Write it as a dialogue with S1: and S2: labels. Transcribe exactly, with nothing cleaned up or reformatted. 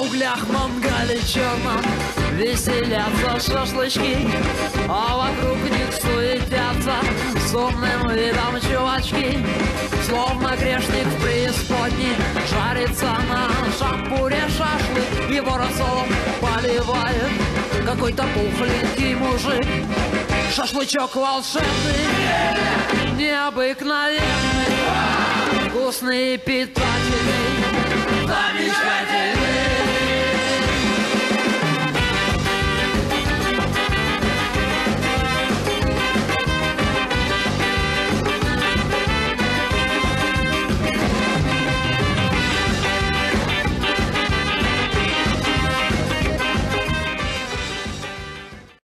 S1: углях мангале черном веселятся шашлычки, а вокруг них суетятся с умным видом чувачки. Словно грешник в преисподней жарится на шампуре шашлык, его рассолом поливает какой-то пухленький мужик. Шашлычок волшебный, необыкновенный, вкусный и питательный, замечательный.